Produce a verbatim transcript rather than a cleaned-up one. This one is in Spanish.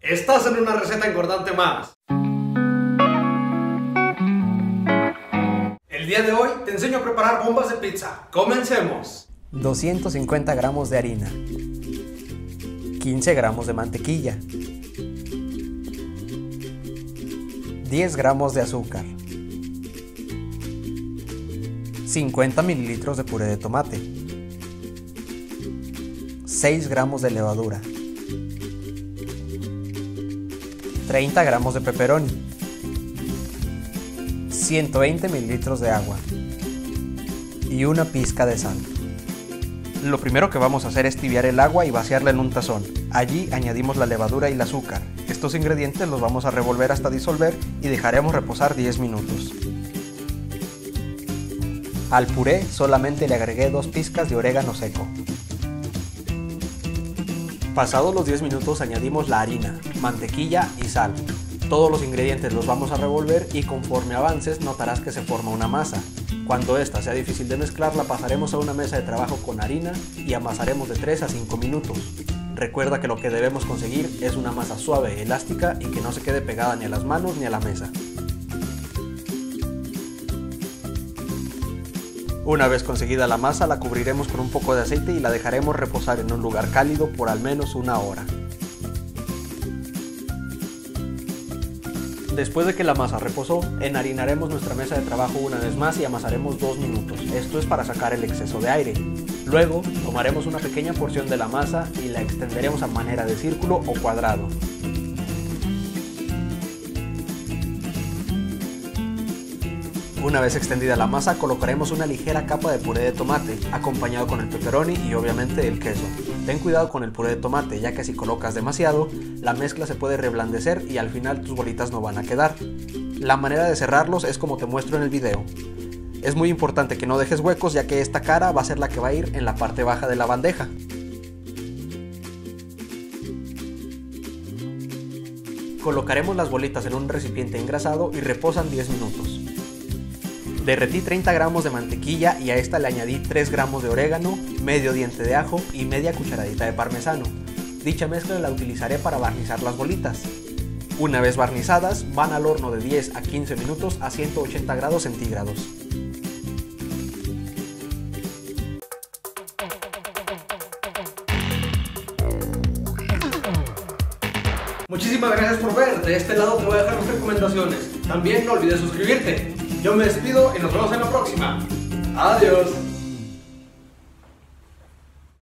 Estás en una receta engordante más. El día de hoy te enseño a preparar bombas de pizza. ¡Comencemos! doscientos cincuenta gramos de harina, quince gramos de mantequilla, diez gramos de azúcar, cincuenta mililitros de puré de tomate, seis gramos de levadura, treinta gramos de pepperoni, ciento veinte mililitros de agua y una pizca de sal. Lo primero que vamos a hacer es tibiar el agua y vaciarla en un tazón. Allí añadimos la levadura y el azúcar. Estos ingredientes los vamos a revolver hasta disolver y dejaremos reposar diez minutos. Al puré solamente le agregué dos pizcas de orégano seco. Pasados los diez minutos añadimos la harina, mantequilla y sal. Todos los ingredientes los vamos a revolver y conforme avances notarás que se forma una masa. Cuando esta sea difícil de mezclar, la pasaremos a una mesa de trabajo con harina y amasaremos de tres a cinco minutos. Recuerda que lo que debemos conseguir es una masa suave, elástica y que no se quede pegada ni a las manos ni a la mesa. Una vez conseguida la masa, la cubriremos con un poco de aceite y la dejaremos reposar en un lugar cálido por al menos una hora. Después de que la masa reposó, enharinaremos nuestra mesa de trabajo una vez más y amasaremos dos minutos. Esto es para sacar el exceso de aire. Luego, tomaremos una pequeña porción de la masa y la extenderemos a manera de círculo o cuadrado. Una vez extendida la masa, colocaremos una ligera capa de puré de tomate, acompañado con el pepperoni y obviamente el queso. Ten cuidado con el puré de tomate, ya que si colocas demasiado, la mezcla se puede reblandecer y al final tus bolitas no van a quedar. La manera de cerrarlos es como te muestro en el video. Es muy importante que no dejes huecos, ya que esta cara va a ser la que va a ir en la parte baja de la bandeja. Colocaremos las bolitas en un recipiente engrasado y reposan diez minutos. Derretí treinta gramos de mantequilla y a esta le añadí tres gramos de orégano, medio diente de ajo y media cucharadita de parmesano. Dicha mezcla la utilizaré para barnizar las bolitas. Una vez barnizadas, van al horno de diez a quince minutos a ciento ochenta grados centígrados. Muchísimas gracias por ver. De este lado te voy a dejar mis recomendaciones. También no olvides suscribirte. Yo me despido y nos vemos en la próxima. Adiós.